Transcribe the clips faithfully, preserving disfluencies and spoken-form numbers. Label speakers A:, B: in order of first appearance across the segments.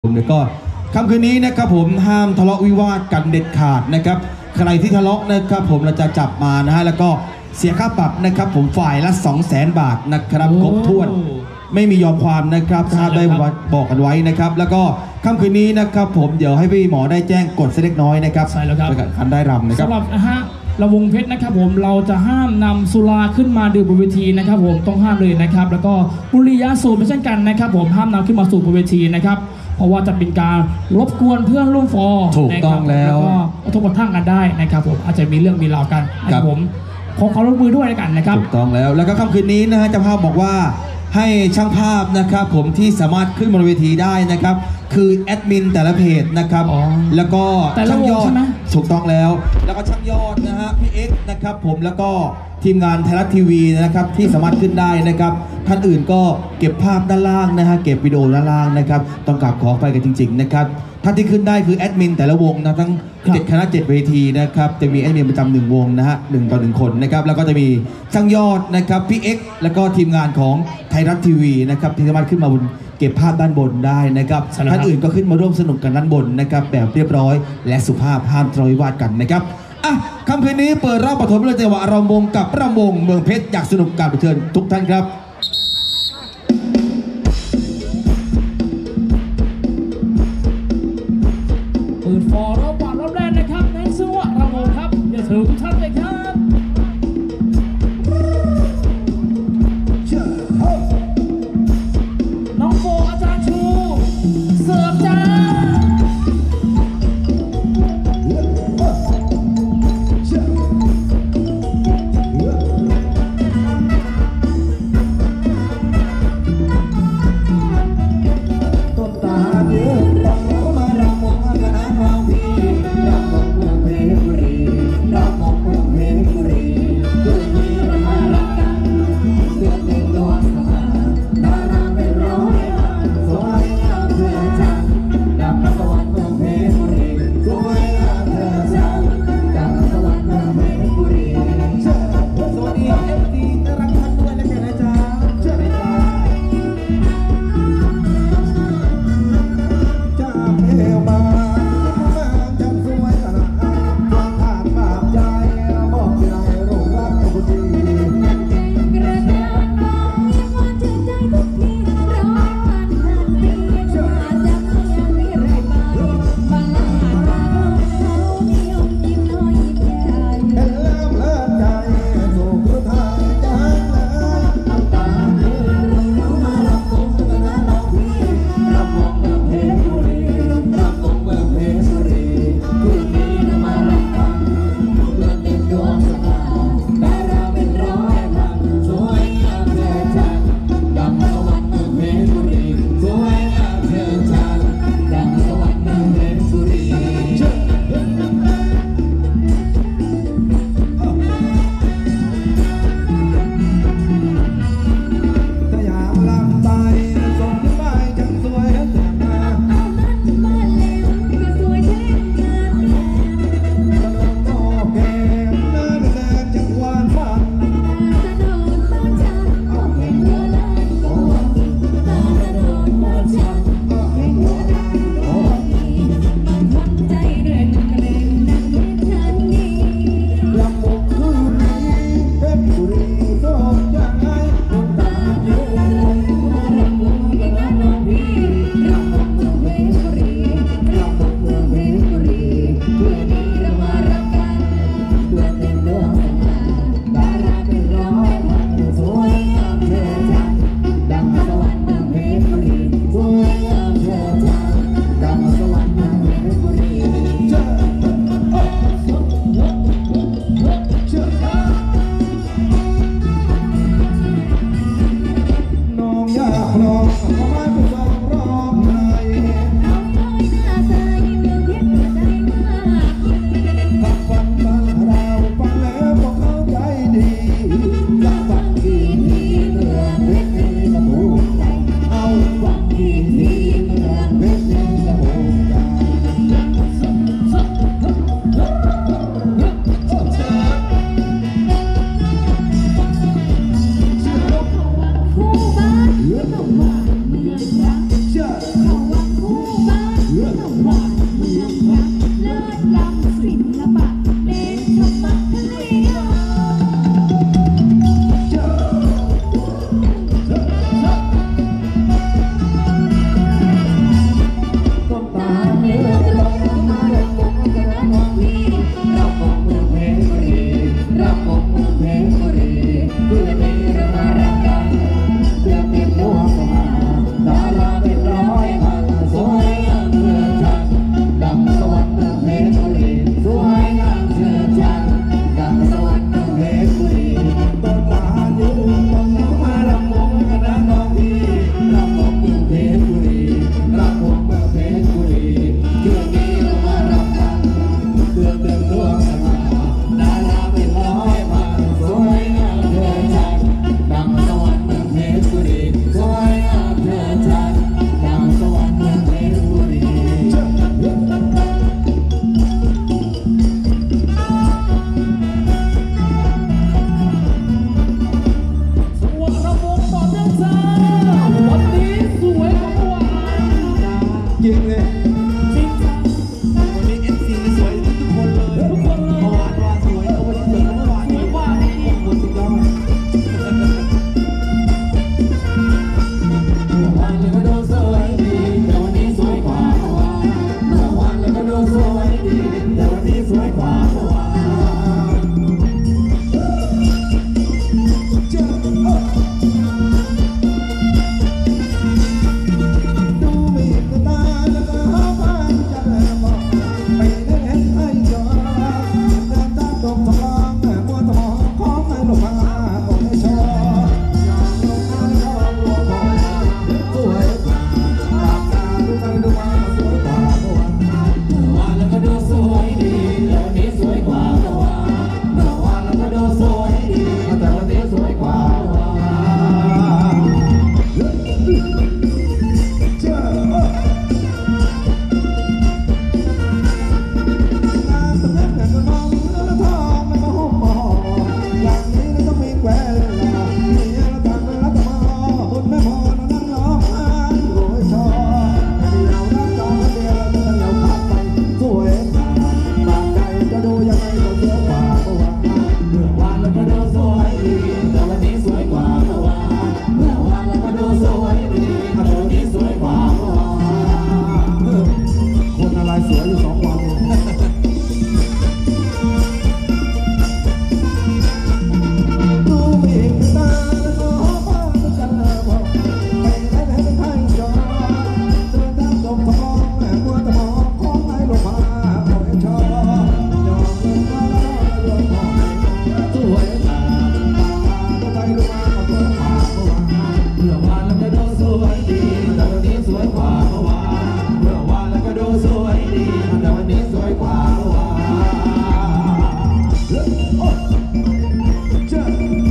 A: แล้วก็ค่ำคืนนี้นะครับผมห้ามทะเลาะวิวาทกันเด็ดขาดนะครับใครที่ทะเลาะนะครับผมเราจะจับมานะฮะแล้วก็เสียค่าปรับนะครับผมฝ่ายละ สองแสน บาทนะครับครบถ้วนไม่มียอมความนะครับถ้าได้บอกกันไว้นะครับแล้วก็ค่ำคืนนี้นะครับผมเดี๋ยวให้พี่หมอได้แจ้งกฎเล็กน้อยนะครับ
B: ใช่แล้วครับ
A: คันได้รำนะครับ
B: สำหรับนะฮะระวงเพชรนะครับผมเราจะห้ามนำสุราขึ้นมาดื่มบนเวทีนะครับผมต้องห้ามเลยนะครับแล้วก็บุหรี่ยาสูบไม่เช่นกันนะครับผมห้ามนำขึ้นมาสู่บนเวทีนะครับเพราะว่าจะเป็นการรบกวนเพื่อนร่วมฟอร์
A: ถูกต้องแล้ว
B: ก็กระทบกระทั่งกันได้นะครับผมอาจจะมีเรื่องมีราวกันนะครับผมขอความร่วมมือด้วยกันนะครับ
A: ถูกต้องแล้วแล้วก็ค่ำคืนนี้นะฮะเจ้าภาพบอกว่าให้ช่างภาพนะครับผมที่สามารถขึ้นบนเวทีได้นะครับคือแอดมินแต่ละเพจนะครับแล้วก็ช่างยอดถูกต้องแล้วแล้วก็ช่างยอดนะฮะพี่เอ็กซ์นะครับผมแล้วก็ทีมงานไทยรัฐทีวีนะครับที่สามารถขึ้นได้นะครับท่านอื่นก็เก็บภาพด้านล่างนะฮะเก็บวิดีโอด้านล่างนะครับต้องกราบขอไปกันจริงๆนะครับท่านที่ขึ้นได้คือแอดมินแต่ละวงนะทั้งเจ็ดคณะเจ็ดเวทีนะครับจะมีแอดมินประจำหนึ่งวงนะฮะหนึ่งต่อหนึ่งคนนะครับแล้วก็จะมีช่างยอดนะครับพี่เอ็กซ์แล้วก็ทีมงานของไทยรัฐทีวีนะครับที่สามารถขึ้นมาบนเก็บภาพด้านบนได้นะครับท่านอื่นก็ขึ้นมาร่วมสนุกกันด้านบนนะครับแบบเรียบร้อยและสุภาพห้ามทะเลาะวิวาทกันนะครับอ่ะค่ำคืนนี้เปิดรอบปฐมฤกษ์จังหวะรำวงกับรำวงเมืองเพชรอยากสนุกการบันเทิงทุกท่านครับ
B: เปิดฟอร์รอบวันรอบแรกนะครับในจังหวะรำวงครับเดี๋ยวเชิญทุกท่านเลยครับน้องโฟอาจารย์ชูเสิร์ฟจ้า
C: เ
A: จริงเลย
B: จริงจัง
A: วันนี้เอฟซีสวยทุกคนเลยทุกคนเลยเมื่อวานว่าสวยเอาวันนี้สวยกว่าเมื่อวาน
B: สวยกว่านี้
A: โอ้โหสุดยอด
C: เมื่อวานแล้วก็ดูสวยดีแต่วันนี้สวยกว่าเมื่อวานเมื่อวานแล้วก็ดูสวยดีแต่วันนี้สวยกว่าเมื่อวานดูไม่เห็นกับตาแล้วก็หาบ้านจะแลมองไปได้เห็นไอ้จอเดินตามดงทองแม่มัวทองของไอ้หลงมาโอ้ยชอยอมลงมาแล้วก็รัวบอยสวยตาตาดูไปดูมาสวยกว่าเมื่อวานเมื่อวานแล้วก็ดูสวยดีแต่วันนี้สวยกว่าเมื่อวานเมื่อวานแล้วก็ดูสวยดีแต่วันนี้สวยกว่าเมื่อวานเจ้าน้ำเป็นยังไงก็มองแล้วทองแล้วก็ห่มหมออย่างนี้แล้วต้องมีแหวนหล่อมีแล้วทำแล้วก็มอบนแม่พอนั่งร้องไห้โอ้ยชอเดียวรักจองเดียวแล้วจะเดียวขาดไปสวยตาบางใจจะดูยังไงก็สวยกว่าเมื่อวานเมื่อวานแล้วก็ดูสวยดีแต่วันนี้สวยกว่าเมื่อวานเมื่อวานแล้วก็ดูสวยดีแต่วันนี้สวยกว่าเมื่อวานคนอะไรสวยอยู่สองวันดูมีตาแล้วก็ฟ้าจะเลิกบอกไปได้ไหนเป็นไทยจอเดินตามดงทองแม่มัวตะมองของไอ้ลงมาโอ้ยชอยอมลงมาแล้วก็ลงมาสวยตาตาตาดูใจลงมาก็สวยกว่าเมื่อวานเมื่อวานแล้วก็ดูสวยดีแต่วันนี้สวยกว่าเมื่อวานเมื่อวานแล้วก็ดูสวยดีแต่วันนี้สวยกว่าเมื่อวานเจ้า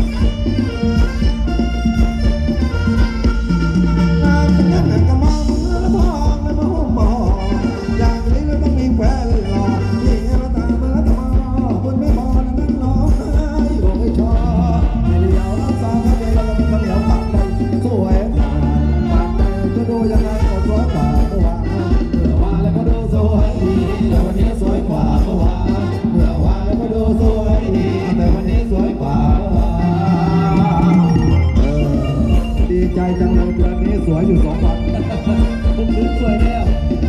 C: น้ำเป็นยังไงก็มองแล้วทองแล้วมาห่มหมออย่างนี้แล้วต้องมีแหวนหล่อนี่แล้วตามมาแล้วตามมาบนไม่พอนั่งร้องไห้โอ้ยชอไม่เดียวรับสาวครับเดียวเราเป็นคนเดียวปากใจสวยปากใจจะดูยังไงก็สวยกว่าเมื่อวานเมื่อวานแล้วก็ดูสวยดีแต่วันนี้สวยกว่าเมื่อวานเมื่อวานแล้วก็ดูสวยดีแต่วันนี้สวยกว่าเมื่อวานเออดีใจจังเลยเดือนนี้สวยอยู่สองวันผมนึกสวยแล้ว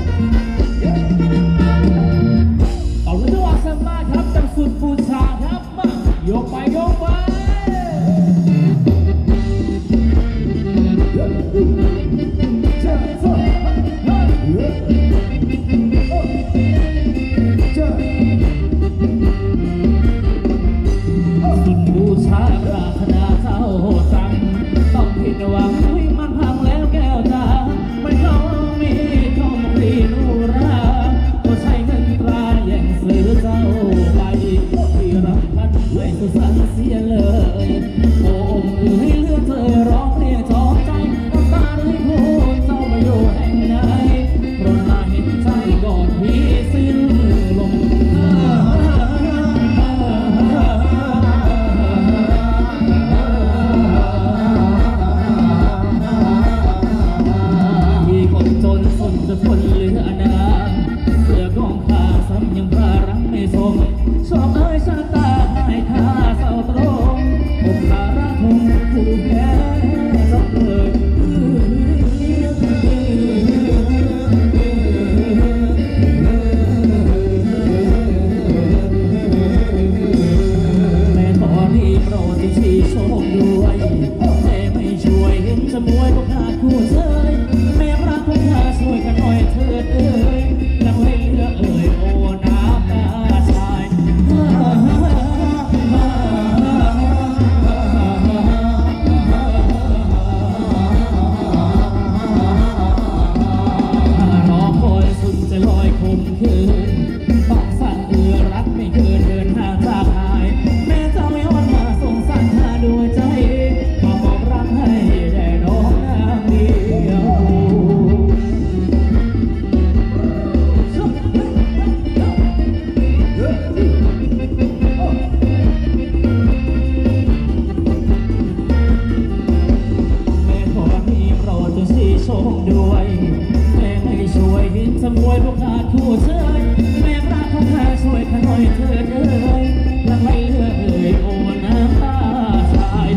B: เอาเรื่องว่าสมาครับจากสุดปูชาครับมายกไปยกไป
C: เจ้าเจ้าเจ้า
B: สุดปูชาปรารถนาเท่าสั่งต้องผิดหวังให้มันพังแล้วแก้วตาไม่เขามีทองรีนูราก็ใช้เงินตราแย่งซื้อเจ้าไปที่รับพันไม่สุสันเสียเลยโอ้องค์เอ๋ยเลือดเธอร้องเรียกท้อใจน้ำตาเลยพูดเจ้ามาอยู่แห่งไหนโปรดมาเห็นใจก่อนพี่สิ้นลมที่คนจนสนจะทนเหลืออนามเสื้อกองขาซ้ำยังพารังไม่สมชอบเอ้ยชาตาให้ข้าเศร้าตรงอกขารักคงผู้แพ้สักเลยแม่ขอที่โปรดที่ชี้โชคด้วยแต่ไม่ช่วยเห็นจะมวยก็ขาดคู่เชยแม่รักของข้าช่วยกันหน่อยเถิดเอ้ยนักเล่นเรือเอ่ยโอ้น้ำตาชายวยหินสมวยพวกขาดคู่เชยแม่รักของข้าช่วยข้าหน่อยเถิดเอ้ยยังไม่เลือกเอ่ยโอ้น้ำตาชาย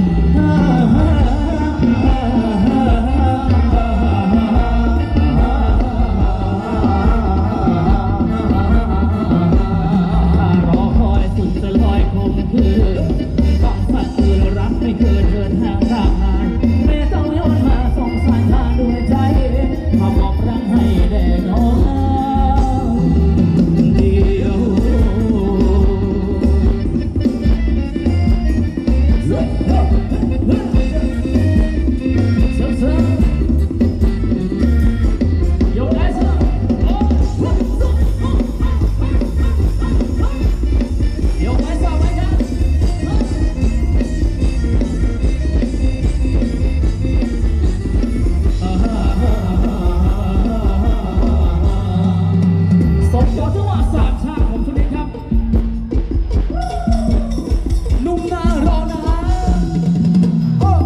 B: รอคอยสุดจะลอยคมคืนต้องสัตว์คืนรักไม่เคยเดินห่างร่างนานแม่ต้องย้อนมาส่งสายทานด้วยใจมามอบรักให้แด่น้องเดียวเสือเสือเสือยกได้เสือโอ้ยกไว้สาวไว้กันสมยศจังหวะสามชาติของทุกท่านครับหนุ่มนารอนะโอ้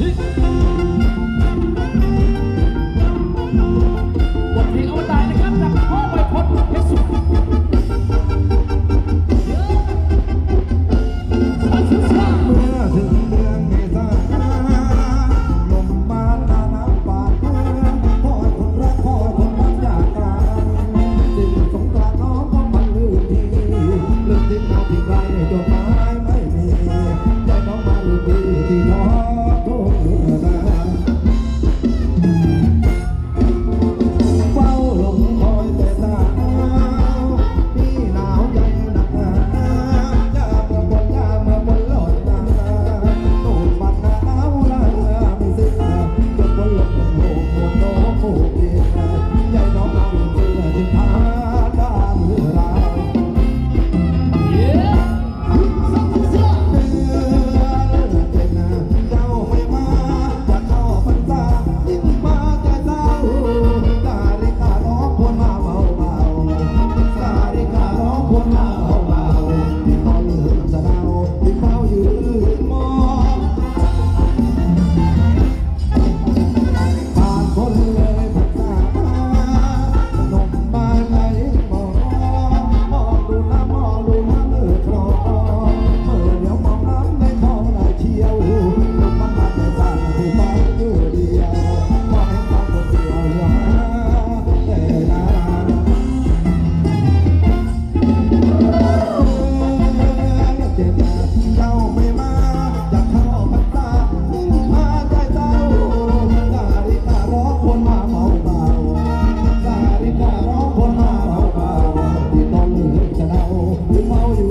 B: บทเพลงอวตารนะครับจากพ่อไวพจน์เพชรสุขสาธุสาธุ
C: เมื่อถึงเดือนเมษาลมบานหน้าน้ำปาดเมืองคอยคนรักคอยคนรักจากกลางสิ้นสงกรานต์น้องก็มันลื่นทีลื่นทิ้งน้ำทิ้งไรจดหมายไม่มีใจน้องมาลื่นทีที่ท้อทุ่งนาเฝ้าลมคอยแต่สาวพี่หนาวใจหนักหนายามเมื่อบนยามเมื่อบนหลอดตาตูดบัดหน้าหนาวลาไม่สิ้นจนบนหลบหลงโหกหมดโน้มโหกเดียใจน้องมาลื่นทีที่ท้าด้านเรือเรา
B: เย้สาธุสาธุ
C: เจ้าไม่มาจะเข้าพรรษายิ่งมาใจเศร้าสาริการ้องควรมาเบาเบาสาริการ้องควรมาเบาเบาที่เขาลืมจะเดาที่เฝ้ายืนมองผ่านคนเลยพรรษาหนุ่มบ้านไหนมองมองดูน้ำมองดูน้ำเมื่อคลอเมื่อเดี๋ยวมองน้ำในคลองไหลเชี่ยวลมมันมาใจสั่นที่ฟ้าอยู่เดียวมองเห็นความคนเดียวเหลือแต่ดาราเจ็บเจ้าไม่มาจะเข้าพรรษายิ่งมาใจเศร้าสาริการ้องคนมาเมาเบาสาริการ้องคนมาเมาเบาที่ต้นลืมจะเดาที่เมาอยู่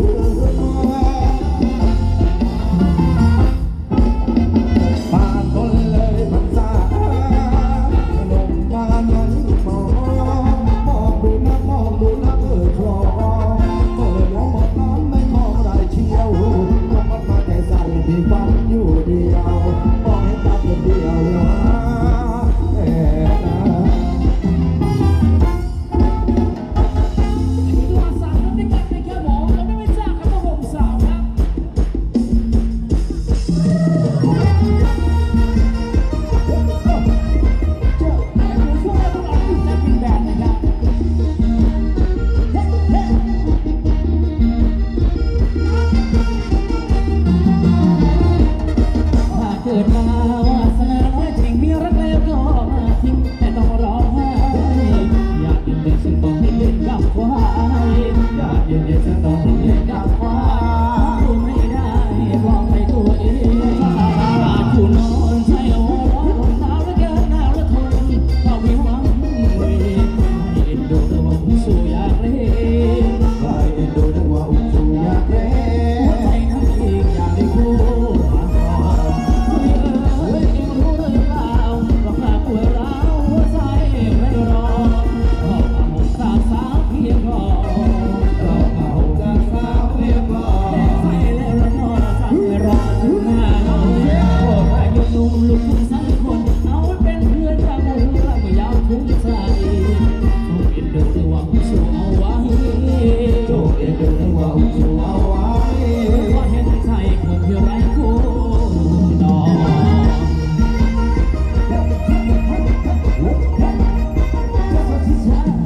C: ผ่านคนเลยพรรษาลมบานไหลมองมองดูน้ำมองดูน้ำเอ่อคลอเมื่อเดี๋ยวหมดน้ำในคลองไหลเชี่ยวลมมันมาใจสั่นที่ฟังอยู่เดียวมองเห็นตาคนเดียวเดียวหาแต่ตา
B: มีตัวสามคนด้วยกันนะครับผมเราไม่รู้จักครับผมสาวครับเจ้าไอ้ผู้ช่วยพวกเราอยู่ในเป็นแบนด์นะครับเฮ้เฮ้ถ้าเกิดมาวาสนาน้อยจริงมีรักแล้วก็มาทิ้งแต่ต้องร้องไห้อยากยืนเดียวฉันต้องเล่นกับควายอยากยืนเดียวฉันต้องเล่นกับควายไม่ได้บอกให้ตัวเองอาจอยู่นอนใช่โอ้ร้อนหนาวเหลือเกินหนาวเหลือทนเรามีหวังให้เอ็นดูแต่ว่าสู้อยากเล่น
C: ใครเอ็นดูนึกว่าอุ้มชูอยากเล่
B: หัวน ใจน้ำเองอยากได้คู่มาก่อนคุยเอ้ยเอ็งรู้หรือเปล่าว่าข้าป่วยร้าวหัวใจไม่รอขอมาหมดสาวสาวเพียงรอ
C: เราเอาจากสาวเรียบร้อย
B: แลกไฟแล้วละนอนสั่งให้รอถึงหน้าเราโอ้พระยุนุ่มลูกทุ่งสักคนเอาไว้เป็นเพื่อนกับหมูและไม่ยาวทุ่งใจต้องเอ็นดูแต่ว่าสู้เอาไว้
C: โจเอ็นดูนึกว่าอุ้มชูเอาไว้
B: เพราะเห็นใครคนที่ไร้คู่นอน
C: เ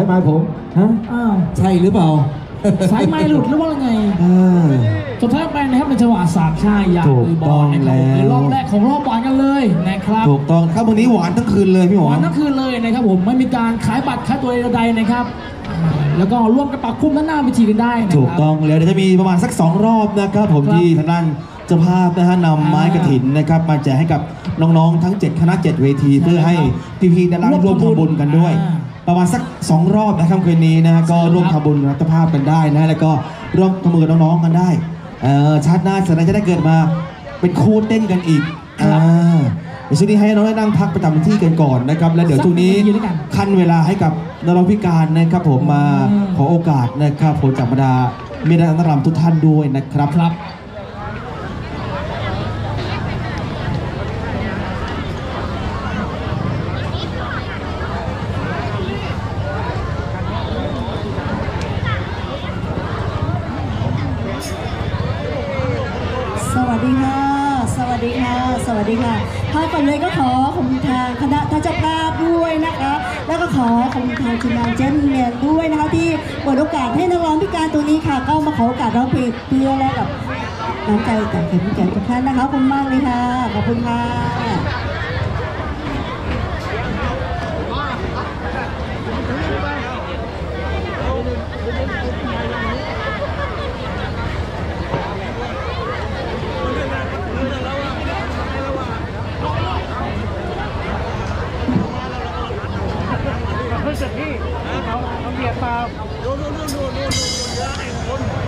C: ไม้ผมฮะ
B: อ้าว
C: ใช่หรือเปล่า
B: สายไม้หลุดหรือว่าไง
A: เออ
B: สุดท้ายไปนะครับในจังหวะสามชายอย่าง
A: ถูก
B: มือบ
A: ต้
B: อ
A: อ
B: ล
A: ง
B: นะครับผม
A: แล้ว
B: ในรอบแรกของรอบหวานกันเลยนะครับ
A: ถูกต้องครับวันนี้หวานทั้งคืนเลยพี่ห
B: ห
A: มอ
B: วานทั้งคืนเลยนะครับผมไม่มีการขายบัตรขายตัวใดๆนะครับอ่าแล้วก็ร่วมกระปักคุ้มด้านหน้าเวทีกันได้นะครับ
A: ถูกต้องแล้วเดี๋ยวจะมีประมาณสักสองรอบนะครับผม
B: ครับ
A: ที่ทางด้านเจ้าภาพนะฮะนำไม้กระถินนะครับมาแจกให้กับน้องๆทั้ง เจ็ด คณะ เจ็ด เวที
B: ใช่
A: เพื่อให้พี่ๆด้านล่าง
B: ร่
A: ร่
B: ว
A: ว
B: ม
A: ม
B: ทำ
A: ทำ
B: บุ
A: บุ
B: ญ
A: ญกันด้วย
B: อ่า
A: ประมาณสักสองรอบนะครับคืนนี้นะฮะก็ร่วม
B: ครับ
A: ทำบุญรัตภาพกันได้นะฮะแล้วก็ร่วมทำบุญกับน้องๆกันได้เอ่อชาติหน้าสันจะได้เกิดมาเป็นคู่เต้นกันอีก
B: ครับ
A: อ่าเดี๋ยวช่วงนี้ให้น้องได้นั่งพักประจำที่กันก่อนนะครับแล้วเดี๋ยวช่วงนี้
B: สักหนึ่งนาทีแล้วกัน
A: ขั้นเวลาให้กับน้องๆพิการนะครับผมมา
B: อืม
A: ขอโอกาสนะครับผมจากบรรดาเมดานรำทุกท่านด้วยนะครับ
B: ครับ
D: สวัสดีค่ะ สวัสดีค่ะ สวัสดีค่ะภาพก่อนเลยก็ขอขอบคุณทางคณะท่านเจ้าภาพด้วยนะคะ แล้วก็ขอขอบคุณทางทีมงานเจนเมียนด้วยนะคะที่เปิดโอกาสให้นักร้องพิการตัวนี้ค่ะ ก็มาขอโอกาสร้องเพลงเพื่อแลกกับน้ำใจจากแขกผู้เกียรติทุกท่านนะคะขอบคุณมากเลยค่ะ ขอบคุณค่ะ
E: เฮ้ยเสร็จพี่เอาเอาเหยียบเปล่าโน่นโน่นโน่นโน่นโน่น